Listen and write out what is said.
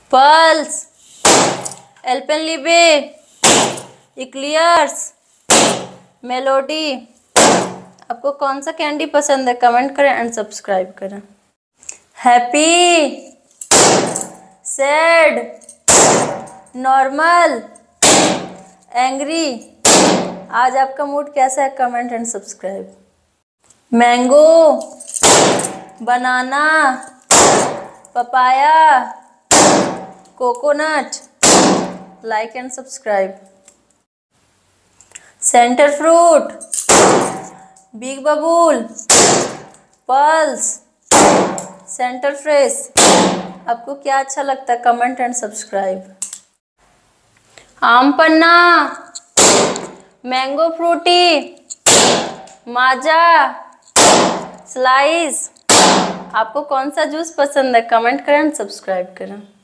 Pulse, Alpenliebe, इक्लियर्स, melody. आपको कौन सा कैंडी पसंद है? कमेंट करें एंड सब्सक्राइब करें। Happy, sad, normal, angry. आज आपका मूड कैसा है? Comment and subscribe. Mango, banana, papaya, coconut. Like and subscribe. Center Fruit, Big Babol, Pulse, Center Fresh. आपको क्या अच्छा लगता है? Comment and subscribe. Aam panna, mango Frooti, Maaza, Slice. आपको कौन सा जूस पसंद है? कमेंट करें एंड सब्सक्राइब करें।